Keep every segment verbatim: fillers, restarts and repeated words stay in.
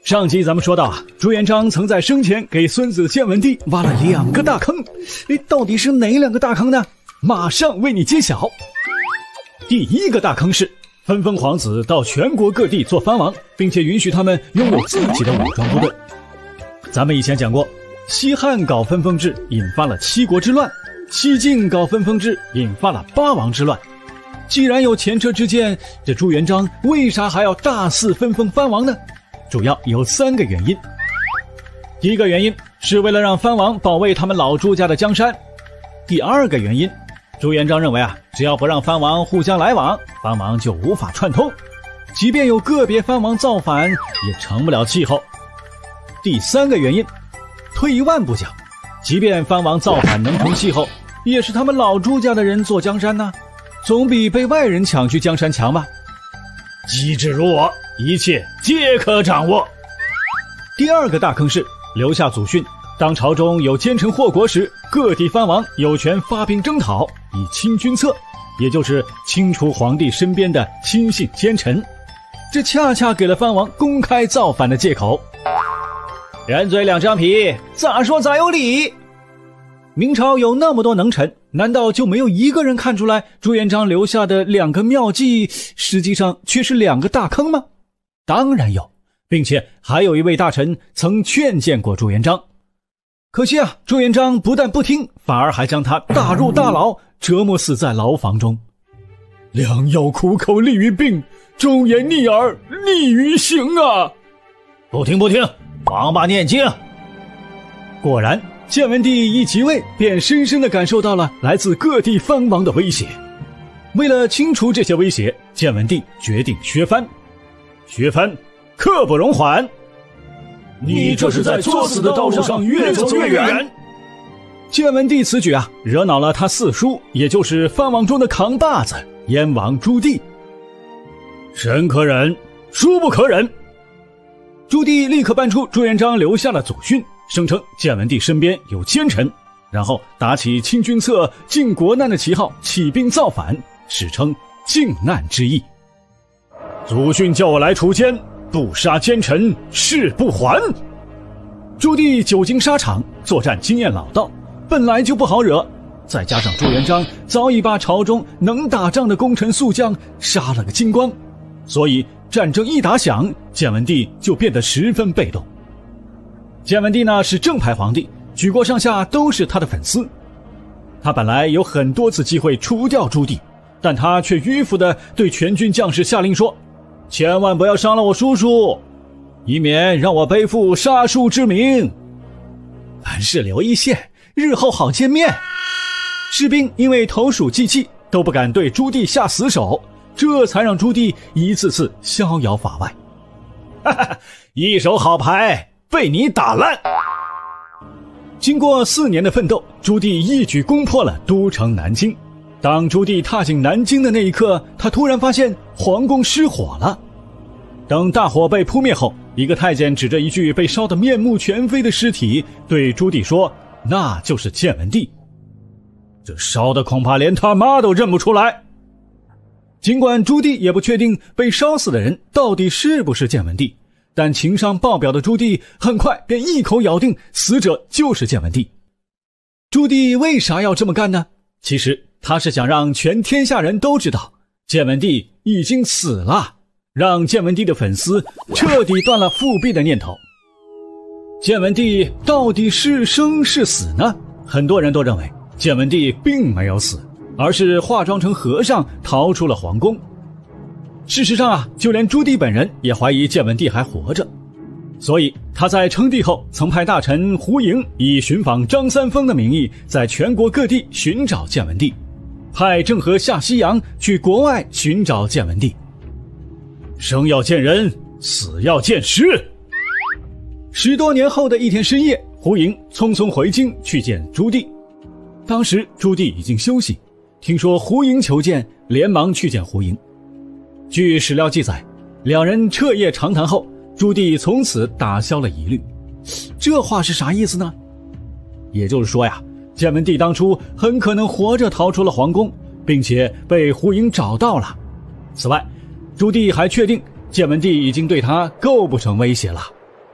上集咱们说到啊，朱元璋曾在生前给孙子建文帝挖了两个大坑，诶，到底是哪两个大坑呢？马上为你揭晓。第一个大坑是分封皇子到全国各地做藩王，并且允许他们拥有自己的武装部队。咱们以前讲过，西汉搞分封制引发了七国之乱，西晋搞分封制引发了八王之乱。既然有前车之鉴，这朱元璋为啥还要大肆分封藩王呢？主要有三个原因。第一个原因是为了让藩王保卫他们老朱家的江山。第二个原因，朱元璋认为啊，只要不让藩王互相来往，藩王就无法串通，即便有个别藩王造反，也成不了气候。第三个原因，退一万步讲，即便藩王造反能成气候，也是他们老朱家的人做江山呢，总比被外人抢去江山强吧。机智如我，一切皆可掌握。第二个大坑是留下祖训，当朝中有奸臣祸国时，各地藩王有权发兵征讨，以清君侧，也就是清除皇帝身边的亲信奸臣。这恰恰给了藩王公开造反的借口。人嘴两张皮，咋说咋有理。明朝有那么多能臣，难道就没有一个人看出来朱元璋留下的两个妙计实际上却是两个大坑吗？当然有，并且还有一位大臣曾劝谏过朱元璋。可惜啊，朱元璋不但不听，反而还将他打入大牢，折磨死在牢房中。良药苦口利于病，忠言逆耳利于行啊！不听不听，王八念经。果然，建文帝一即位，便深深地感受到了来自各地藩王的威胁。为了清除这些威胁，建文帝决定削藩。削藩，刻不容缓。 你这是在作死的道路上越走越远。 建文帝此举啊，惹恼了他四叔，也就是藩王中的扛把子燕王朱棣。神可忍，孰不可忍。朱棣立刻搬出朱元璋留下的祖训，声称建文帝身边有奸臣，然后打起清君侧、靖国难的旗号，起兵造反，史称靖难之役。祖训叫我来除奸，不杀奸臣誓不还。朱棣久经沙场，作战经验老道，本来就不好惹，再加上朱元璋早已把朝中能打仗的功臣宿将杀了个精光，所以战争一打响，建文帝就变得十分被动。建文帝呢是正牌皇帝，举国上下都是他的粉丝。他本来有很多次机会除掉朱棣，但他却迂腐地对全军将士下令说，千万不要伤了我叔叔，以免让我背负杀叔之名。凡事留一线，日后好见面。士兵因为投鼠忌器，都不敢对朱棣下死手，这才让朱棣一次次逍遥法外。哈哈，一手好牌被你打烂。经过四年的奋斗，朱棣一举攻破了都城南京。当朱棣踏进南京的那一刻，他突然发现皇宫失火了。等大火被扑灭后，一个太监指着一具被烧得面目全非的尸体，对朱棣说，那就是建文帝。这烧的恐怕连他妈都认不出来。尽管朱棣也不确定被烧死的人到底是不是建文帝，但情商爆表的朱棣很快便一口咬定死者就是建文帝。朱棣为啥要这么干呢？其实他是想让全天下人都知道建文帝已经死了，让建文帝的粉丝彻底断了复辟的念头。建文帝到底是生是死呢？很多人都认为建文帝并没有死，而是化妆成和尚逃出了皇宫。事实上啊，就连朱棣本人也怀疑建文帝还活着，所以他在称帝后曾派大臣胡莹以寻访张三丰的名义，在全国各地寻找建文帝，派郑和下西洋去国外寻找建文帝。生要见人，死要见尸。十多年后的一天深夜，胡莹匆匆回京去见朱棣。当时朱棣已经休息，听说胡莹求见，连忙去见胡莹。据史料记载，两人彻夜长谈后，朱棣从此打消了疑虑。这话是啥意思呢？也就是说呀，建文帝当初很可能活着逃出了皇宫，并且被胡莹找到了。此外，朱棣还确定建文帝已经对他构不成威胁了，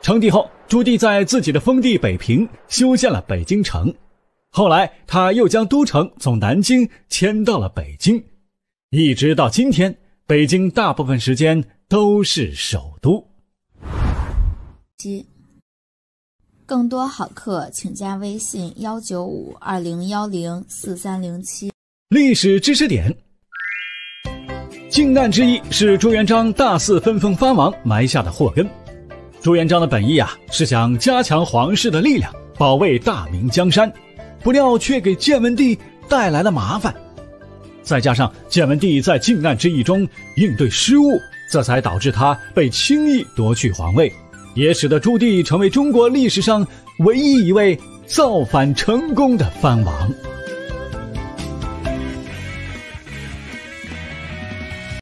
成帝后，朱棣在自己的封地北平修建了北京城，后来他又将都城从南京迁到了北京，一直到今天，北京大部分时间都是首都。 七，更多好课请加微信幺九五二零幺零四三零七。 历史知识点，靖难之役是朱元璋大肆分封藩王埋下的祸根。朱元璋的本意啊，是想加强皇室的力量，保卫大明江山，不料却给建文帝带来了麻烦。再加上建文帝在靖难之役中应对失误，这才导致他被轻易夺去皇位，也使得朱棣成为中国历史上唯一一位造反成功的藩王。